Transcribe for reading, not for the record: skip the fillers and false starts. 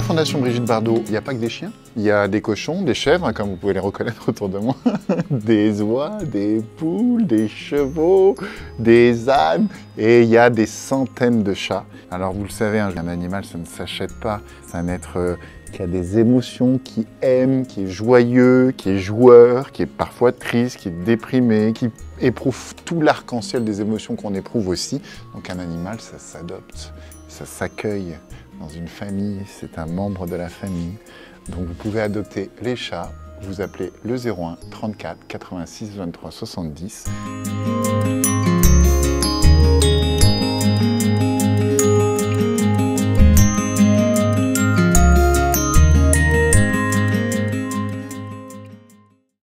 Fondation Brigitte Bardot, il n'y a pas que des chiens. Il y a des cochons, des chèvres, hein, comme vous pouvez les reconnaître autour de moi, des oies, des poules, des chevaux, des ânes, et il y a des centaines de chats. Alors vous le savez, hein, un animal, ça ne s'achète pas. C'est un être qui a des émotions, qui aime, qui est joyeux, qui est joueur, qui est parfois triste, qui est déprimé, qui éprouve tout l'arc-en-ciel des émotions qu'on éprouve aussi. Donc un animal, ça s'adopte, ça s'accueille dans une famille, c'est un membre de la famille. Donc vous pouvez adopter les chats, vous appelez le 01 34 86 23 70.